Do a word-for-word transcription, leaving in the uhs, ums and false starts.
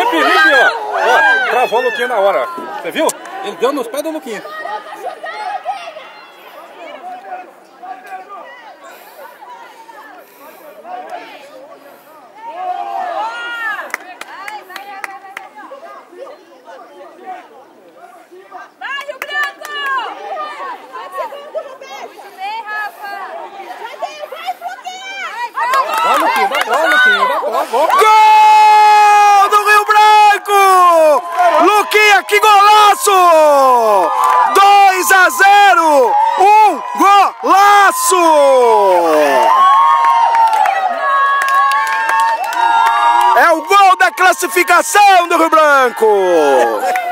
Felipe, ó. Ó, travou o Luquinha na hora. Você viu? Ele deu nos pés do Luquinha. Vai, Luquinha, dá bola, Luquinha, dá bola. Gol do Rio Branco! Luquinha, que golaço! dois a zero! Um golaço! É o gol da classificação do Rio Branco!